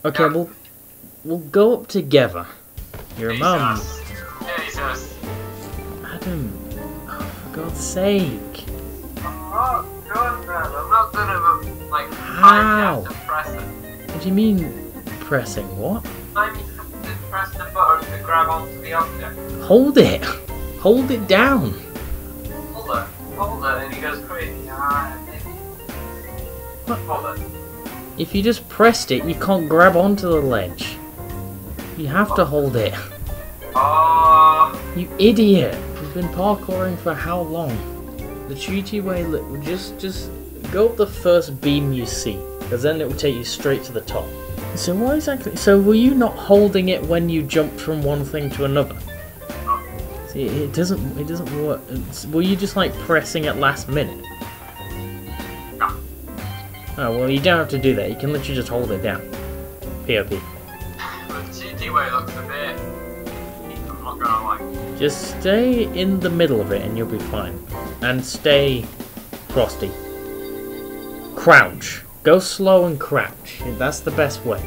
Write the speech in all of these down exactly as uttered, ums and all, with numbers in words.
Okay, Yeah. we'll we'll go up together. Your mum. Jesus. Jesus. Adam, oh, for God's sake. I'm not doing that. I'm not gonna, like, How? I have to press it. What do you mean pressing? What? I have to press the button to grab onto the object. Hold it. Hold it down. Hold it. Hold it. And he goes crazy. Ah, What? hold it. If you just pressed it, you can't grab onto the ledge. You have to hold it. Oh. You idiot! You've been parkouring for how long? The cheaty way, li- just just go up the first beam you see, because then it will take you straight to the top. So what exactly? So were you not holding it when you jumped from one thing to another? See, it doesn't it doesn't work. It's, were you just like pressing it last minute? No. Oh well, you don't have to do that. You can literally just hold it down. P O P. The cheaty way looks a bit. I'm not gonna like. Just stay in the middle of it and you'll be fine. And stay frosty. Crouch. Go slow and crouch. That's the best way.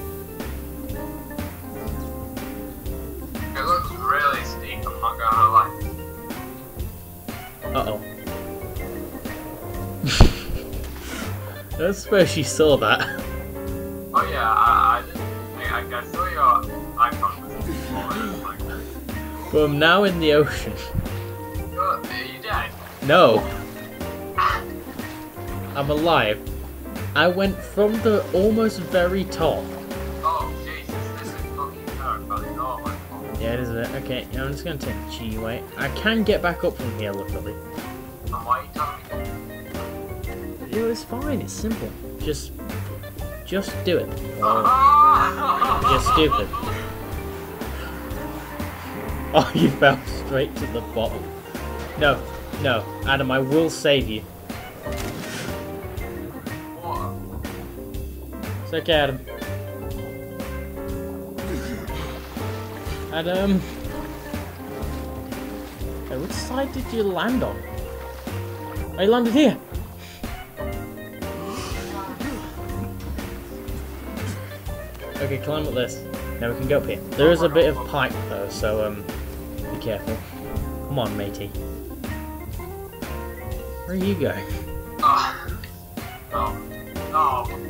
It looks really steep. I'm not gonna lie. Uh oh. I don't suppose she saw that. Oh yeah, I, I didn't. I, I saw your icon was falling like that. But I'm now in the ocean. You're, are you dead? No. I'm alive. I went from the almost very top. Oh Jesus, this is fucking terrifying. Oh my god. Yeah, it is a bit. Okay, I'm just gonna take the cheaty way. I can get back up from here, luckily. And why are you telling me? It was fine, it's simple. Just just do it. Ah! You're stupid. Oh, you fell straight to the bottom. No, no, Adam, I will save you. What? It's okay, Adam. Adam. Hey, which side did you land on? I landed here. Okay, climb up this. Now we can go up here. There is a bit of pipe though, so um, be careful. Come on, matey. Where are you going? Oh. No. No.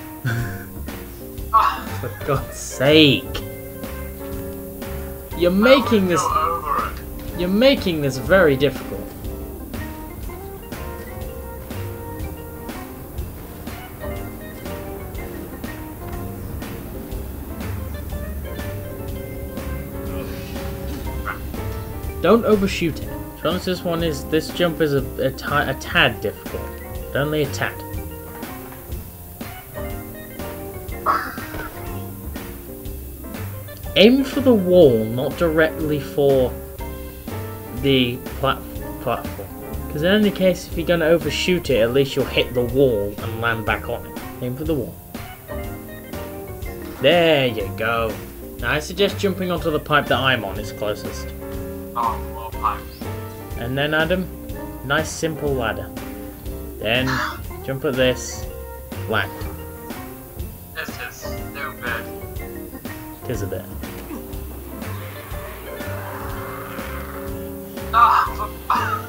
Ah. For God's sake! You're making this. Over it. You're making this very difficult. Don't overshoot it. To be honest, this one is this jump is a, a, ti a tad difficult, but only a tad. Aim for the wall, not directly for the plat platform. Because in any case, if you're going to overshoot it, at least you'll hit the wall and land back on it. Aim for the wall. There you go. Now I suggest jumping onto the pipe that I'm on, it's closest. Oh, more pipes. And then Adam, nice simple ladder. Then jump at this, land. This is stupid. Tis a bit. Ah, ah.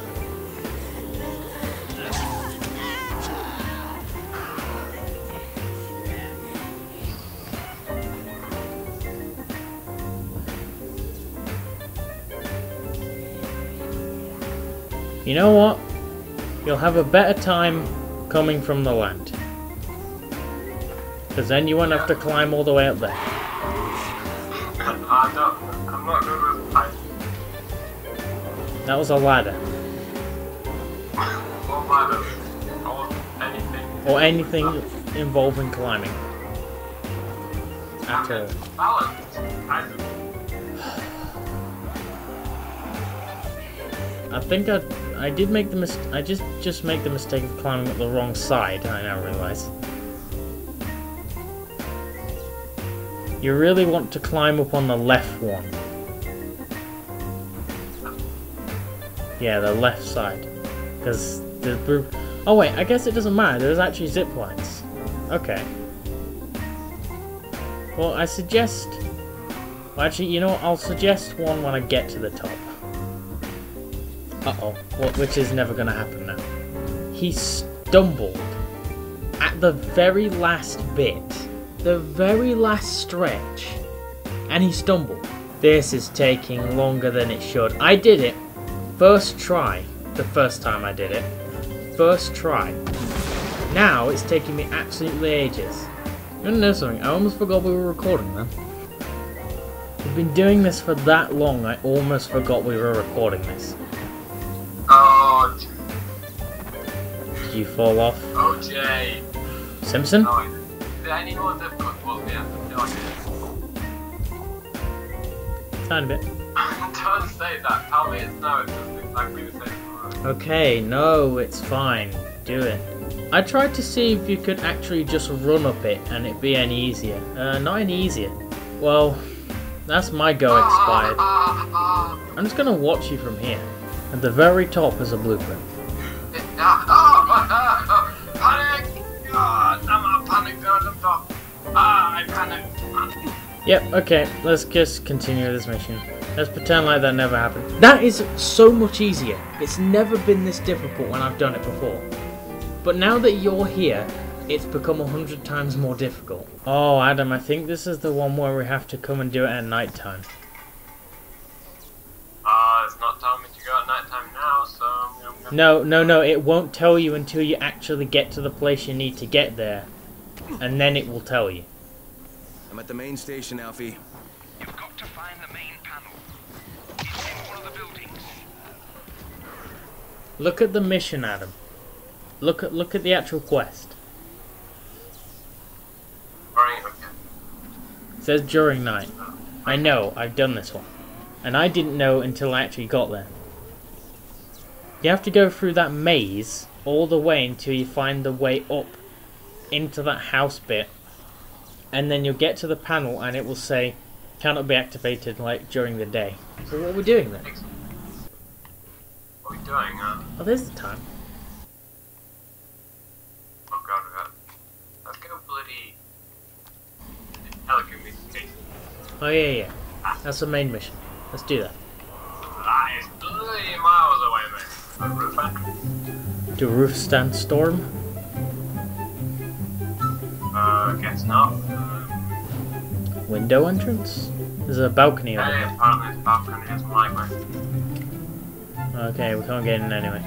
You know what? You'll have a better time coming from the land. Because then you won't have to climb all the way up there. I don't, I'm not good with pipes. That was a ladder. Or ladders. Or anything. Or anything involving climbing. At all. Balance. Kind of. I think I I did make the mis I just just make the mistake of climbing up the wrong side, I now realise. You really want to climb up on the left one. Yeah, the left side. Because the... Oh wait, I guess it doesn't matter, there's actually zip lines. Okay. Well, I suggest... Well, actually, you know what? I'll suggest one when I get to the top. Uh-oh. Well, which is never going to happen now. He stumbled at the very last bit. The very last stretch. And he stumbled. This is taking longer than it should. I did it. First try. The first time I did it. First try. Now it's taking me absolutely ages. You wanna know something? I almost forgot we were recording, man. We've been doing this for that long, I almost forgot we were recording this. Oh, Did you fall off? O J. Simpson? No, is there any more difficult? Well, yeah, no, I did. Tiny bit. Don't say that. Tell me it's no, it's just exactly the same. Okay, no, it's fine. Do it. I tried to see if you could actually just run up it and it'd be any easier. Uh, not any easier. Well, that's my go expired. I'm just gonna watch you from here. At the very top is a blueprint. Panic! God, I'm a panic god up top. Ah, I panicked. Yep, okay, let's just continue this mission. Let's pretend like that never happened. That is so much easier. It's never been this difficult when I've done it before. But now that you're here, it's become a hundred times more difficult. Oh, Adam, I think this is the one where we have to come and do it at night time. Uh, it's not telling me to go at night time now, so I'm gonna... No, no, no, it won't tell you until you actually get to the place you need to get there. And then it will tell you. I'm at the main station, Alfie. You've got to find the main panel. It's in one of the buildings. Look at the mission, Adam. Look at look at the actual quest. Right, okay. It says during night. I know, I've done this one. And I didn't know until I actually got there. You have to go through that maze all the way until you find the way up into that house bit. And then you'll get to the panel and it will say cannot be activated like during the day. So what are we doing then? What are we doing, uh? Oh, there's the time. Oh god, we got... Let's go bloody... Telecommunications. Oh yeah, yeah. That's the main mission. Let's do that. That is bloody miles away, mate. A roof entrance? Do roof stand storm? Uh, guess not. Window entrance? There's a balcony over Hey, there. apparently this balcony is my way. Okay, we can't get in anyway.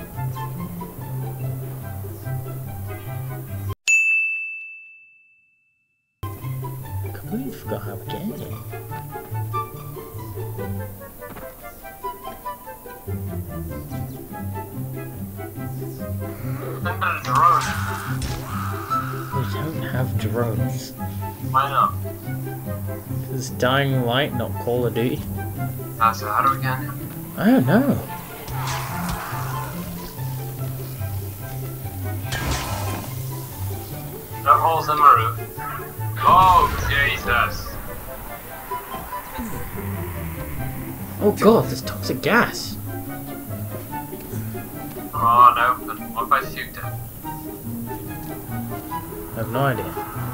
Completely forgot how to get in. Then there's a road. We don't have drones. Why not? It's Dying Light, not Call of Duty. Uh, so how do we get in? I don't know. No holes in my roof. Oh, Jesus. Oh god, there's toxic gas. Oh no, but what if I shoot it? I have no idea.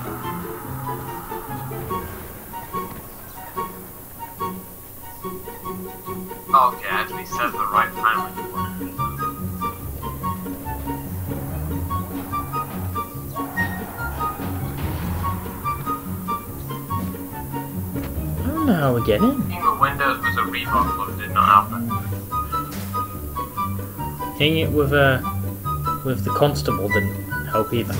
Oh, okay, actually says the right time when you want it. I don't know how we get in. Hitting the windows was a revolt, but it did not happen. Hitting it with a with the constable didn't help either.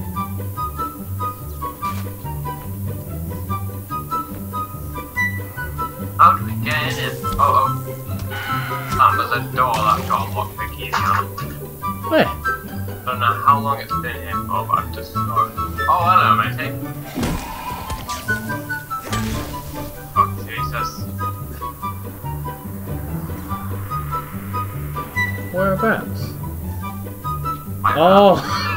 How do we get in? Oh, oh. That was a door that got lockpick easy on it. Where? I don't know how long it's been here for, but I've just saw it. Oh, hello, matey. Oh, Jesus. Whereabouts? My Oh!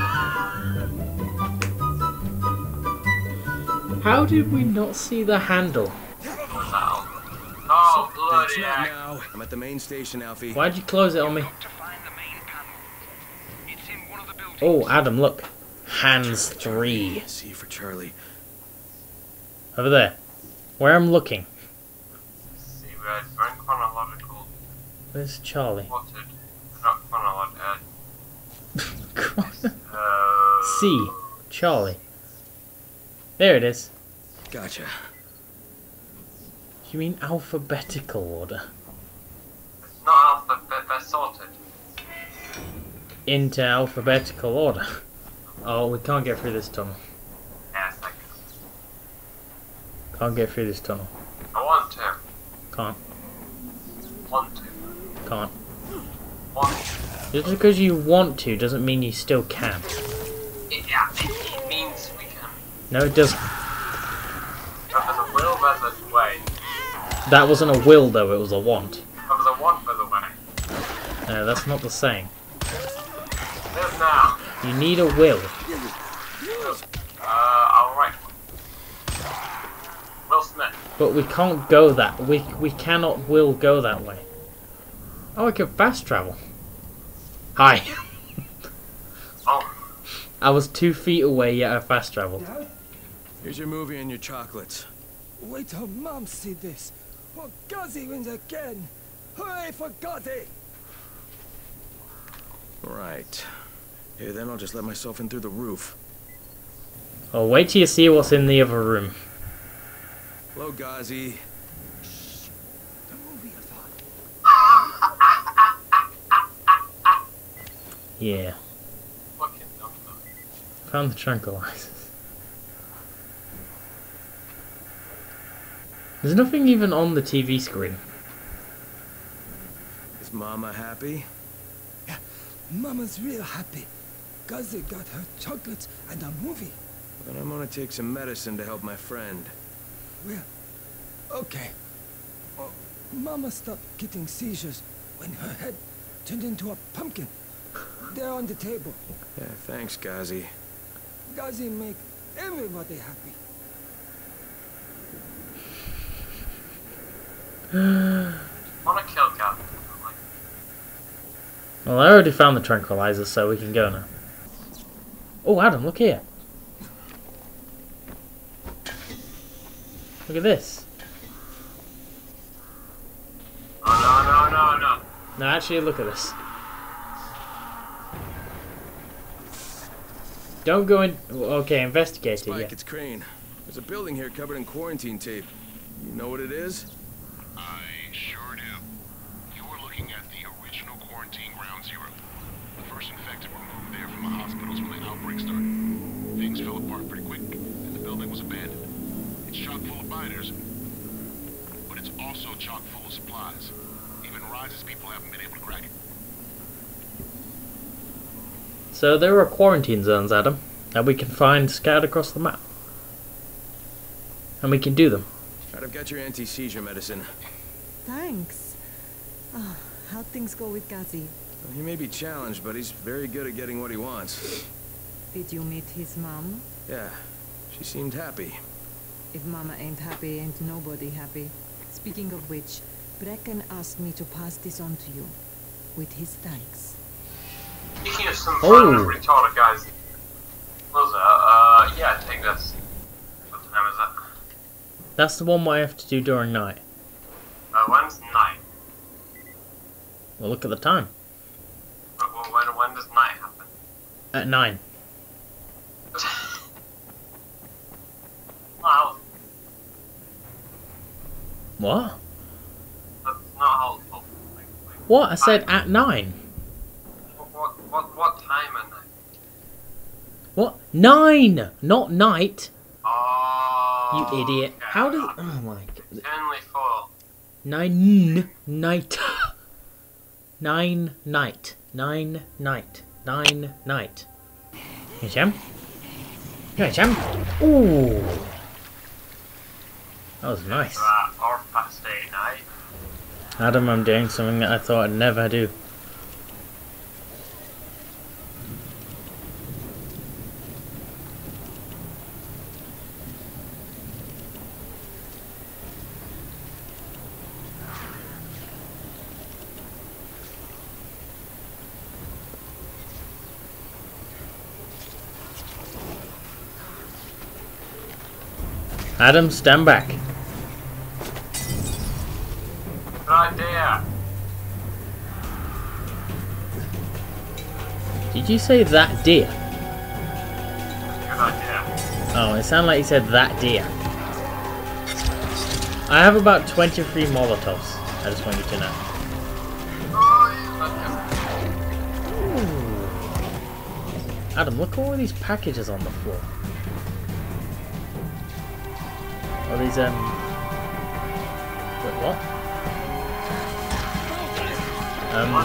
How did we not see the handle? Oh, bloody It's not heck. now. I'm at the main station, Alfie. Why'd you close it on me? Got to find the main panel. It's in one of the buildings. Oh, Adam, look. Hands three. C for Charlie. Over there. Where I'm looking. See, we're we're in chronological. Where's Charlie? Sorted. Not chronological. Uh, C. Charlie. There it is. Gotcha. You mean alphabetical order? It's not alphabet, they're sorted. Into alphabetical order. Oh, we can't get through this tunnel. Yes, I Can't get through this tunnel. I want to. Can't. Want to. Can't. Want to. Just because you want to doesn't mean you still can. It, yeah, it, it means we can. No, it doesn't. If there's a will, there's a way. That wasn't a will, though. It was a want. If there's a want, there's a way. No, that's not the same. There's now. You need a will. Uh, I'll write one. Will Smith. But we can't go that. We we cannot will go that way. Oh, I can fast travel. Hi. Oh. I was two feet away, yet I fast traveled. Here's your movie and your chocolates. Wait till Mom see this. Oh, Ghazi wins again. Hooray for Ghazi! Right. Here, then I'll just let myself in through the roof. Oh, wait till you see what's in the other room. Hello, Ghazi. The movie I thought. Yeah. Fucking number. Found the tranquilizers. There's nothing even on the T V screen. Is Mama happy? Yeah, Mama's real happy. Ghazi got her chocolates and a movie. Then I'm gonna take some medicine to help my friend. Well, okay. Oh, Mama stopped getting seizures when her head turned into a pumpkin. They're on the table. Yeah, thanks, Ghazi. Ghazi make everybody happy. I wanna kill Gavin. Like, Well, I already found the tranquilizer, so we can go now. Oh, Adam, look here. Look at this. oh no, no, no, no. No, actually, look at this. Don't go in. Okay, investigate it, Spike, yeah. it's Crane. There's a building here covered in quarantine tape. You know what it is? I sure do. You're looking at the original quarantine ground zero. The first infected were moved there from the hospitals when the outbreak started. Things fell apart pretty quick, and the building was abandoned. It's chock full of biters, but it's also chock full of supplies. Even Rise's people haven't been able to crack it. So there are quarantine zones, Adam, that we can find scattered across the map. And we can do them. Right, I've got your anti-seizure medicine. Thanks. Oh, how'd things go with Ghazi? Well, he may be challenged, but he's very good at getting what he wants. Did you meet his mom? Yeah, she seemed happy. If Mama ain't happy, ain't nobody happy. Speaking of which, Brecken asked me to pass this on to you. With his thanks. Speaking of some Oh. fun retarded guys. What was that? Uh, yeah, take this. What time is it? That's the one I have to do during night. Uh, when's night? Well, look at the time. But, well, when, when does night happen? At nine. Wow, What? that's not helpful. Like, like, What? I said at nine. what, what, what, what time at night? What? Nine! Not night! Oh, You idiot. okay. How does... Oh my god. It's only four. Nine night. Nine night. Nine night. Nine night. Hey, Jam. Hey, Jam. Ooh. That was nice. Uh, or past eight night. Adam, I'm doing something that I thought I'd never do. Adam, stand back. Good idea. Did you say that deer? Good idea. Oh, it sounded like you said that deer. I have about twenty-three Molotovs. I just want you to know. Ooh. Adam, look at all these packages on the floor. All these, um... Wait, what? Um...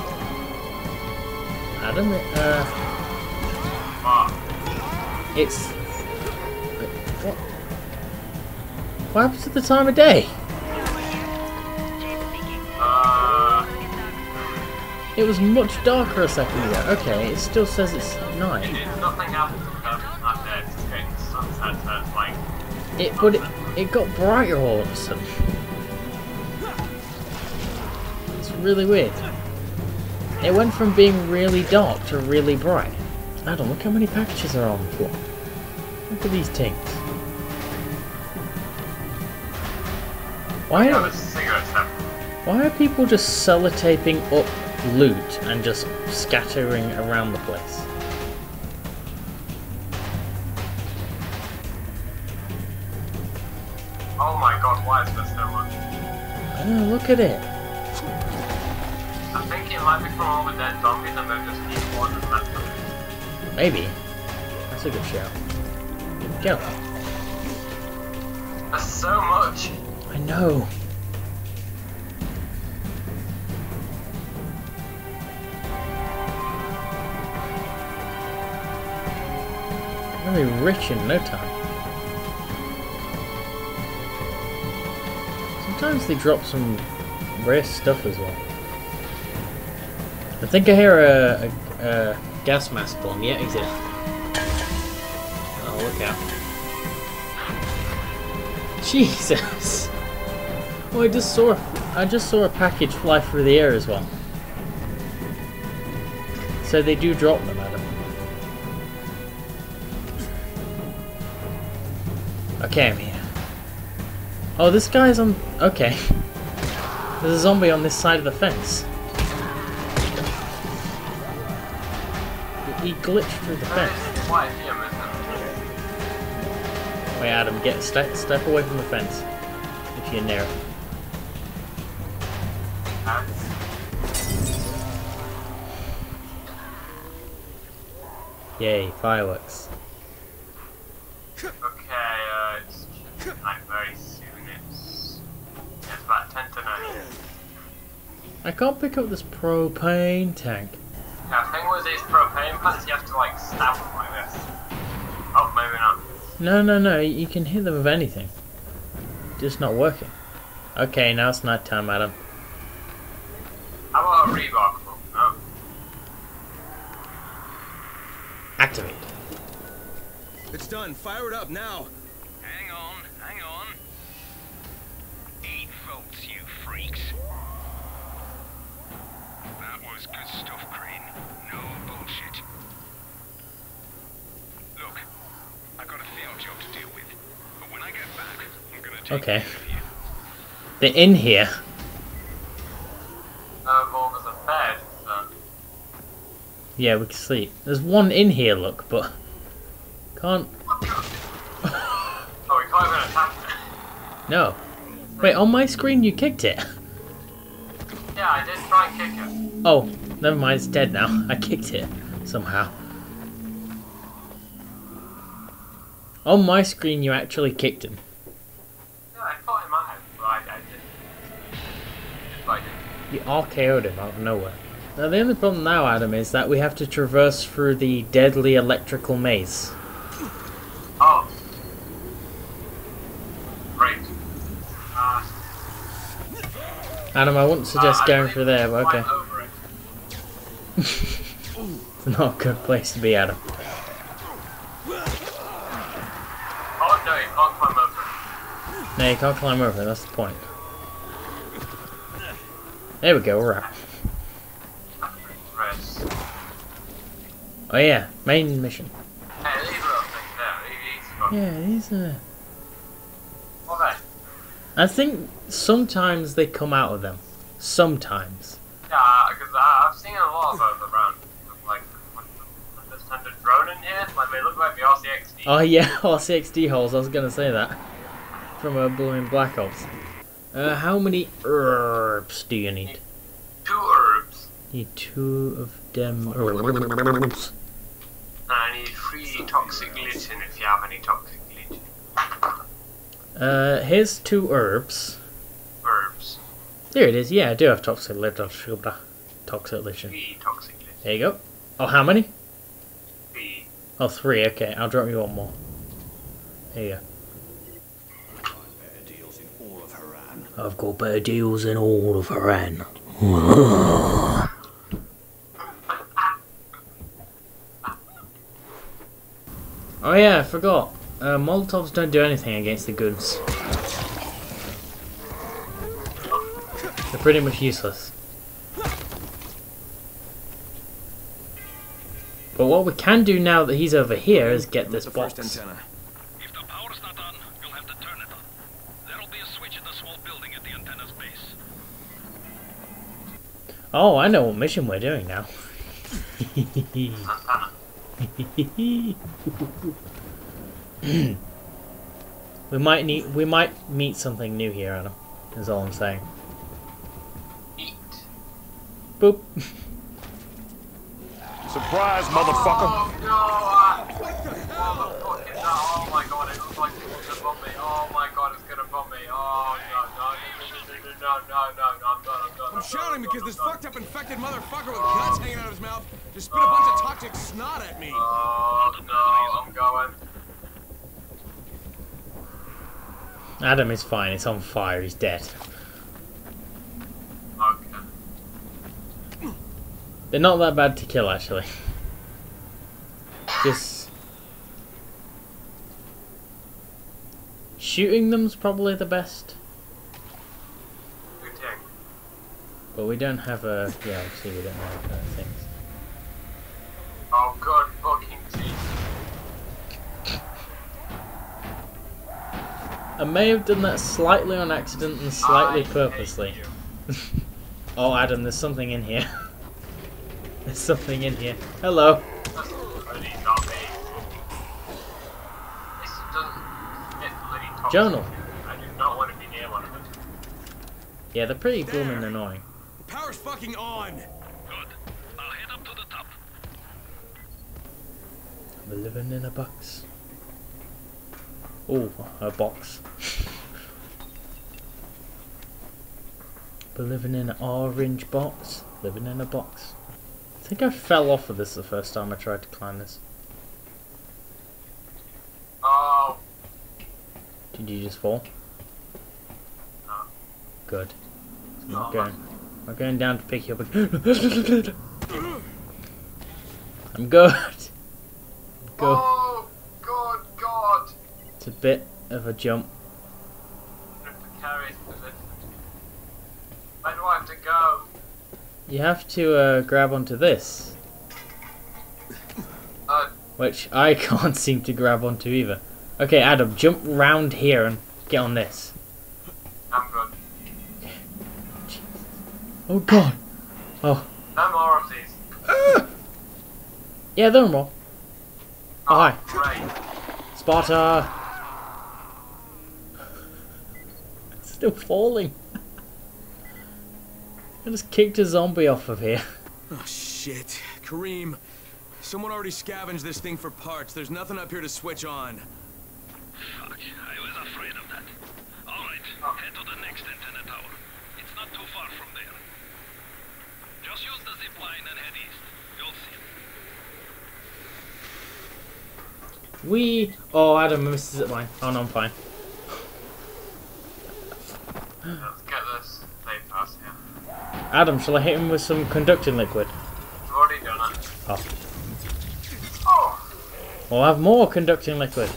Adam, uh... It's... Wait, what? What happens at the time of day? Uh, It was much darker a second ago. Okay, it still says it's night. it did nothing happens because it's not dead. It's getting sunset, so it's like... It, but it, it got brighter all of a sudden. It's really weird. It went from being really dark to really bright. Adam, look how many packages are on the floor. Look at these things. Why Have are, a cigarette step. why are people just sellotaping up loot and just scattering around the place? Oh my god, why is there so much? I know, look at it. I think it might be from all the dead zombies and they're just keep one and left them. Maybe. That's a good shout. Go. There's so much. I know. Very rich in no time. Sometimes they drop some rare stuff as well. I think I hear a, a, a gas mask bomb. Yeah, he's here. Oh, look out. Jesus! Oh, I just saw a, I just saw a package fly through the air as well. So they do drop them, Adam. Okay, I'm here. Oh, this guy's on... Okay. There's a zombie on this side of the fence. He glitched through the fence. Quite him, isn't it? Wait, Adam, get step, step away from the fence. If you're near it. Yay, fireworks. Okay, uh, it's like very soon. It's, it's about ten to nine. I can't pick up this propane tank. Yeah, the thing with these propane packs, you have to like stab them like this. Oh, maybe not. No, no, no, you can hit them with anything. Just not working. Okay, now it's night time, Adam. How about a rebar? No. Activate. It's done. Fire it up now. Hang on, hang on. Eight volts, you freaks. That was good stuff, Crane. No bullshit. Look, I've got a field job to deal with, but when I get back, I'm gonna take Okay. care of you. They're in here. Uh, well, there's a bed, so... Yeah, we can sleep. There's one in here, look, but... Can't... Oh, we can't even attack it. No. Wait, on my screen you kicked it. Yeah, I did try and kick it. Oh, never mind, it's dead now. I kicked it, somehow. On my screen you actually kicked him. Yeah, I thought it might have, but I, I didn't. But I didn't. You R K O'd him out of nowhere. Now the only problem now, Adam, is that we have to traverse through the deadly electrical maze. Oh. Great. Uh, Adam, I wouldn't suggest uh, I going believe through there, but climb okay. over it. It's not a good place to be, Adam. Oh no, you can't climb over it. No, you can't climb over it, that's the point. There we go, we're out. Rais. Oh yeah, main mission. Hey, leave it up there. Leave these fucking- Yeah, these are... I think sometimes they come out of them. Sometimes. Yeah, because I've seen a lot of those around. Like, there's a drone in here. Like, they look like the R C X D. Oh yeah, R C X D holes. I was gonna say that from a blooming Black Ops. Uh, how many herbs do you need? Two herbs. Need two of them herbs. And I need three toxic gluten if you have any toxic gluten. Uh, here's two herbs. Herbs. There it is. Yeah, I do have toxic gluten. Toxic gluten. Three toxic gluten. There you go. Oh, how many? Three. Oh, three. Okay, I'll drop you one more. There you go. I've got better deals in all of Haran. Oh yeah, I forgot. Uh, Molotovs don't do anything against the goons. They're pretty much useless. But what we can do now that he's over here is get this box. First antenna. If the power's not on, you'll have to turn it on. There'll be a switch in the small building at the antenna's base. Oh, I know what mission we're doing now. we might need. We might meet something new here, Adam. Is all I'm saying. Eat. Boop. Surprise, motherfucker! Oh no! I, motherfucking no! Oh my god! It looks like it's gonna bomb me! Oh my god! It's gonna bomb me! Oh no! No! No! No! No! No! No! I'm done! I'm done! I'm shouting because this fucked up infected motherfucker with guts hanging out of his mouth just spit a bunch of toxic snot at me. Oh no! I'm going. Adam is fine. It's on fire. He's dead. Okay. They're not that bad to kill, actually. Just shooting them's probably the best. Good thing. But we don't have a. Yeah, obviously we don't have uh, things. Oh god, fucking teeth. I may have done that slightly on accident and slightly I purposely. hate you. Oh, Adam, there's something in here. There's something in here. Hello. That's bloody zombie. This doesn't get bloody toxic. Journal. I do not want to be near one of them. Yeah, they're pretty blooming annoying. The power's fucking on. Good. I'll head up to the top. We're living in a box. Oh, a box. We're living in an orange box. Living in a box. I think I fell off of this the first time I tried to climb this. Oh. Did you just fall? No. Good. I'm not going. I'm not going down to pick you up. Again. I'm good. Go. Oh, good God. It's a bit of a jump. Precarious position. Where do I have to go? You have to uh, grab onto this, Uh, which I can't seem to grab onto either. Okay, Adam, jump round here and get on this. I'm good. Oh God. Oh. No more of these. Ah! Yeah, there are more. Oh, hi. Great. Sparta. It's still falling. I just kicked a zombie off of here. Oh shit. Kareem, someone already scavenged this thing for parts. There's nothing up here to switch on. Fuck, I was afraid of that. Alright, head to the next antenna tower. It's not too far from there. Just use the zip line and head east. You'll see. We. Oh, Adam, I missed the zip line. Oh no, I'm fine. Let's get this safe house here. Adam, shall I hit him with some conducting liquid? I've already done it. Oh. Oh! We'll have more conducting liquid.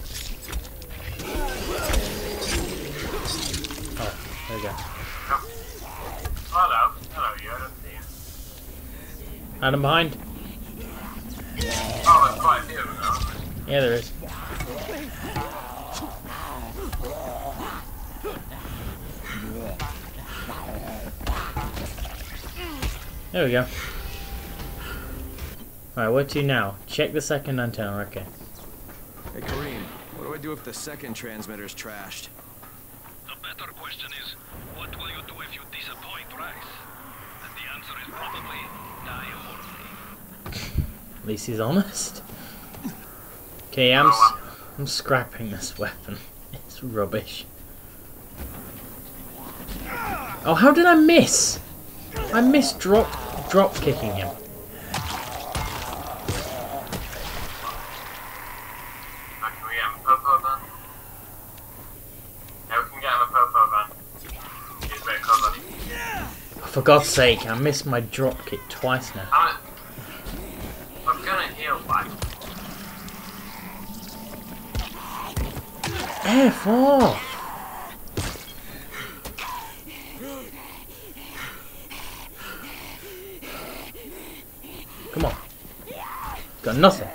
Oh, there we go. Hello. Hello, you. I don't see you. Adam behind. Oh, there's quite a few of them now. Yeah, there is. There we go. Alright, where to now? Check the second antenna, okay. Hey, Kareem, what do I do if the second transmitter's trashed? The better question is, what will you do if you disappoint Rais? And the answer is probably die horribly. At least he's honest. Okay, I'm, s I'm scrapping this weapon. It's rubbish. Oh, how did I miss? I missed drop, drop kicking him. For God's sake, I missed my drop kick twice now. I'm, I'm gonna heal back. F off! Come on. Got nothing.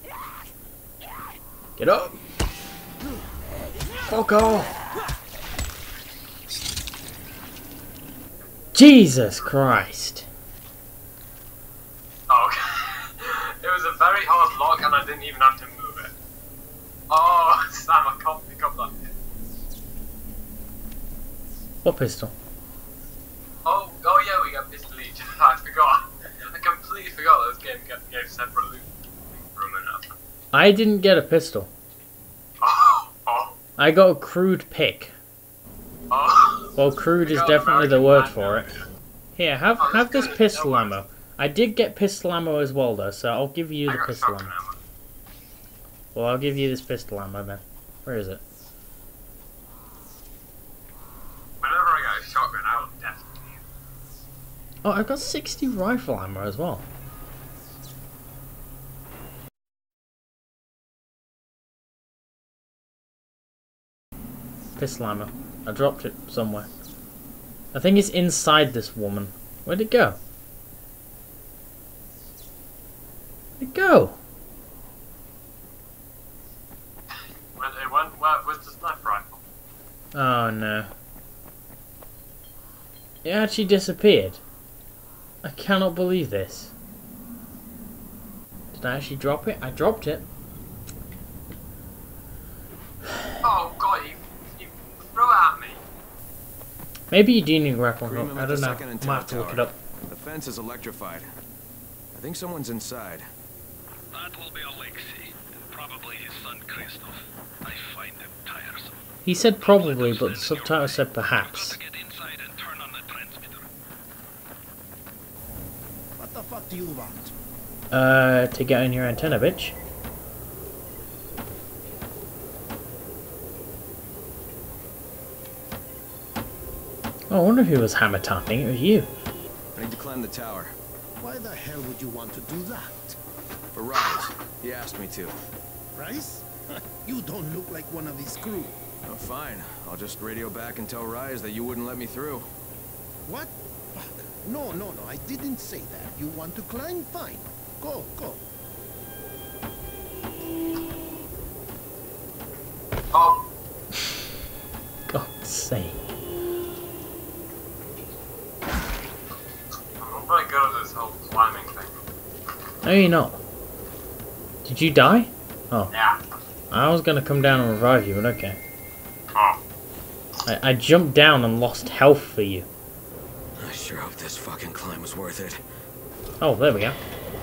Get up! Fuck off! Jesus Christ! Oh, okay. It was a very hard lock and I didn't even have to move it. Oh, Sam, I can't pick up that. What pistol? Oh, oh yeah, we got pistol each. I forgot. I completely forgot those games gave separate loot room enough. I didn't get a pistol. Oh, oh, I got a crude pick. oh. Well, crude is definitely the word for it. Here, have have this pistol ammo. I did get pistol ammo as well, though, so I'll give you the pistol ammo. Well, I'll give you this pistol ammo then. Where is it? Whenever I get a shotgun, I will definitely use it. Oh, I've got sixty rifle ammo as well. Pistol ammo. I dropped it somewhere. I think it's inside this woman. Where'd it go? Where'd it go? When it went, where was the sniper rifle? Oh no. It actually disappeared. I cannot believe this. Did I actually drop it? I dropped it. Oh god, you, you threw it at me. Maybe you do need a grapple Kareem, hook. I'm I at don't the know. second Might antenna have to look tower. it up. The fence is electrified. I think someone's inside. That will be Alexei, and probably his son Christoph. I find them tiresome. He said probably, but the subtitle said perhaps. Get inside and turn on the transmitter. What the fuck do you want? Uh, to get on your antenna, bitch. Oh, I wonder who was hammer tapping. It was you. I need to climb the tower. Why the hell would you want to do that? For Rais. He asked me to. Rais? You don't look like one of his crew. Oh, fine. I'll just radio back and tell Rais that you wouldn't let me through. What? Fuck. No, no, no, I didn't say that. You want to climb? Fine. Go, go. Oh, God's sake. I'm not very good at this whole climbing thing. No, you're not. Did you die? Oh. Yeah. I was gonna come down and revive you, but okay. Oh. I, I jumped down and lost health for you. I sure hope this fucking climb was worth it. Oh, there we go.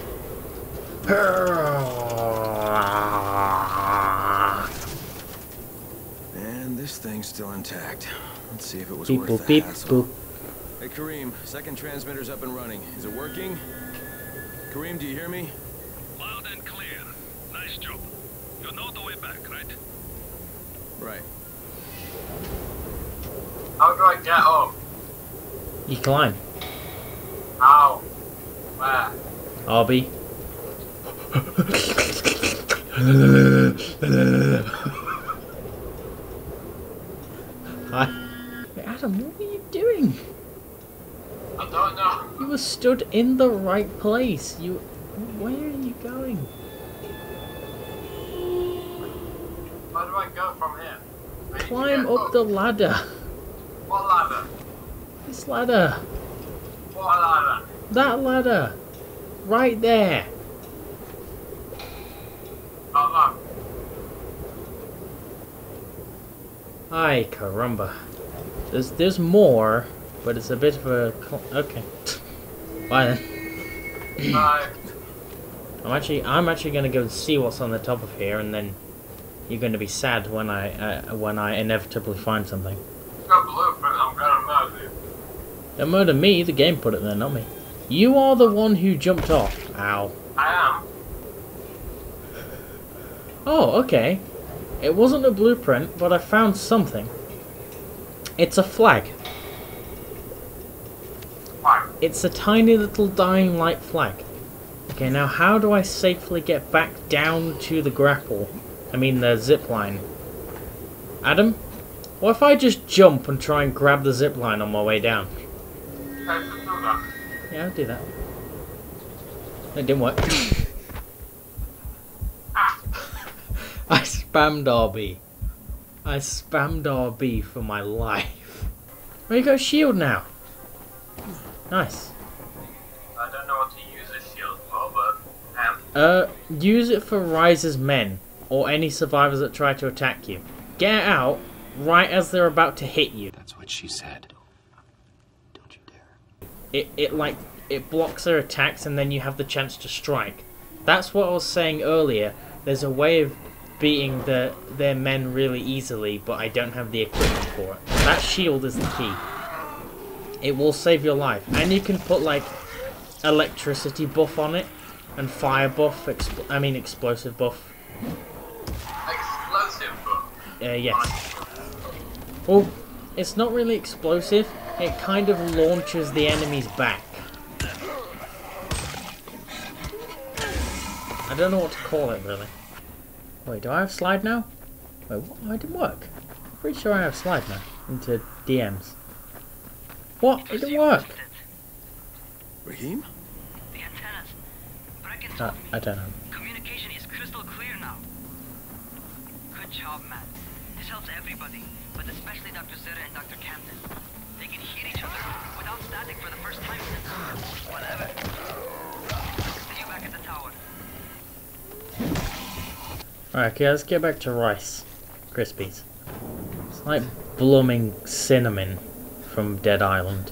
And this thing's still intact. Let's see if it was Beep worth boop the beep hassle. boop. Hey, Kareem, second transmitter's up and running. Is it working? Kareem, do you hear me? Loud and clear. Nice job. You know the way back, right? Right. How do I get up? You climb. How? Where? Arby. Hi. Wait, Adam, what were you doing? I don't know. You were stood in the right place. You. Where are you going? Where do I go from here? I need to Climb get up the ladder. What ladder? This ladder. What ladder? That ladder! Right there! Oh, Ay, caramba. There's, there's more, but it's a bit of a... Okay. Bye then. no. Bye. I'm actually, I'm actually gonna go and see what's on the top of here, and then you're gonna be sad when I, uh, when I inevitably find something. Got blueprint, I'm gonna murder you. Don't murder me, the game put it there, not me. You are the one who jumped off. Ow. I am. Oh, okay. It wasn't a blueprint, but I found something. It's a flag. Why? It's a tiny little dying light flag. Okay, now how do I safely get back down to the grapple? I mean the zip line. Adam? What if I just jump and try and grab the zip line on my way down? I should do that. Yeah, I'll do that. It didn't work. I spammed R B. I spammed R B for my life. Well, you got a shield now. Nice. I don't know what to use this shield for, but um, Uh, use it for Rais's men, or any survivors that try to attack you. Get out right as they're about to hit you. That's what she said. Don't you dare. It, it like, it blocks their attacks and then you have the chance to strike. That's what I was saying earlier. There's a way of beating the, their men really easily, but I don't have the equipment for it. That shield is the key. It will save your life. And you can put like electricity buff on it, and fire buff, expl I mean explosive buff. explosive book. Uh, yes. Well, it's not really explosive. It kind of launches the enemies back. I don't know what to call it, really. Wait, do I have slide now? Wait, what? Oh, it didn't work. I'm pretty sure I have slide now. Into D Ms. What? It didn't work. Raheem? The antennas. Brecken Uh, told me. I don't know. Communication is crystal clear now. Good job, man. This helps everybody, but especially Doctor Zeta and Doctor Camden. They can hear each other without static for the first time since whatever. See you back at the tower. Alright, okay, let's get back to Rais. Crispies. It's like blooming cinnamon from Dead Island.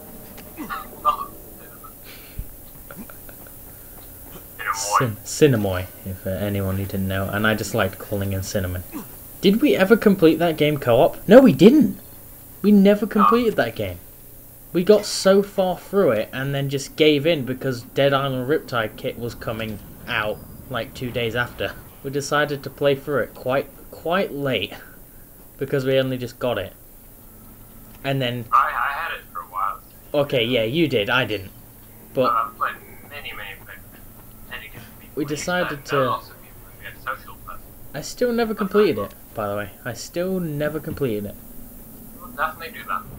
Cin Cinnamoy, if uh, anyone who didn't know, and I just liked calling him Cinnamon. Did we ever complete that game co-op? No, we didn't! We never completed that game. We got so far through it and then just gave in because Dead Island Riptide kit was coming out like two days after. We decided to play through it quite quite late because we only just got it. And then... I, I had it for a while. Okay, yeah, you did, I didn't. But... I've played many, many things. Many different people. We decided to- There are lots of people who get social person. I still never completed it, by the way. I still never completed it. We'll definitely do that.